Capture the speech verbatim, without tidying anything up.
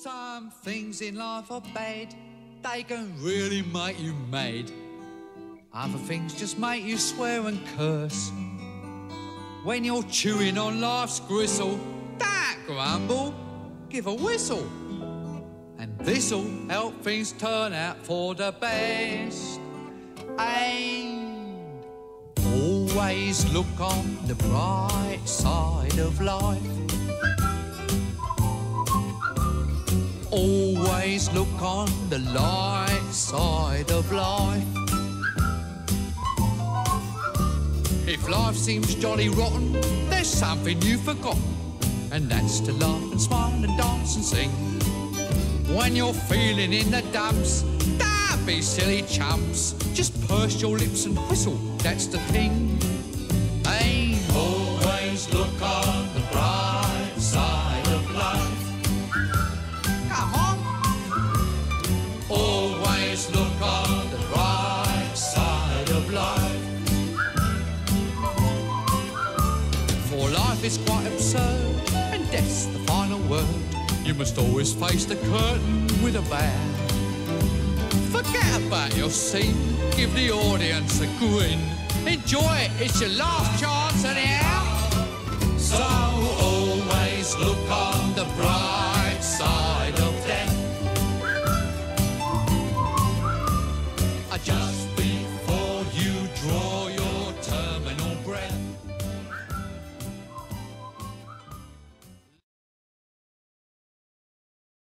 Some things in life are bad, they can really make you mad. Other things just make you swear and curse. When you're chewing on life's gristle, don't grumble, give a whistle. And this'll help things turn out for the best. And always look on the bright side of life. Always look on the light side of life. If life seems jolly rotten, there's something you've forgotten, and that's to laugh and smile and dance and sing. When you're feeling in the dumps, don't be silly chumps. Just purse your lips and whistle, that's the thing. Hey, always look on the bright side of life. Come on. Always look on the bright side of life. For life is quite absurd, and death's the final word. You must always face the curtain with a bow. Forget about your scene, give the audience a grin. Enjoy it, it's your last chance anyhow. So